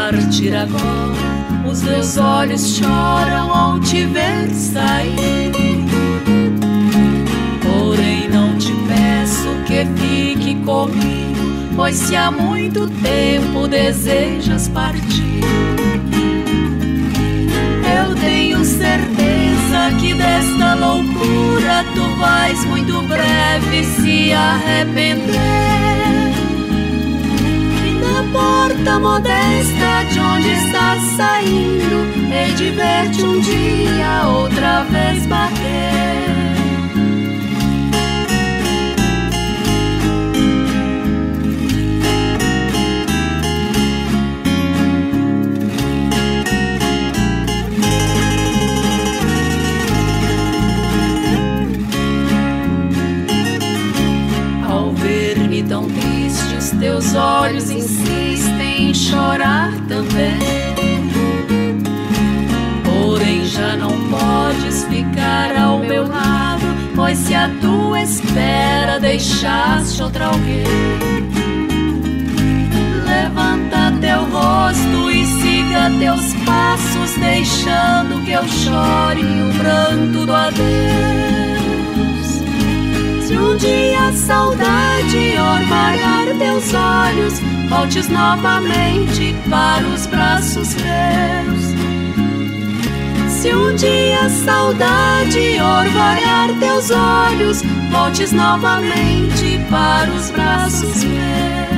partir agora, os meus olhos choram ao te ver sair. Porém não te peço que fique comigo, pois se há muito tempo desejas partir, eu tenho certeza que desta loucura tu vais muito breve se arrepender. Porta modesta de onde estás saindo, hei de ver-te um dia outra vez bater. Ao ver-me tão triste, os teus olhos insistem em chorar também. Porém já não podes ficar ao meu lado, pois se a tua espera deixaste outra alguém. Levanta teu rosto e siga teus passos, deixando que eu chore o pranto do adeus. Se um dia a saudade orvalhar teus olhos, voltes novamente para os braços meus. Se um dia a saudade orvalhar teus olhos, voltes novamente para os braços meus.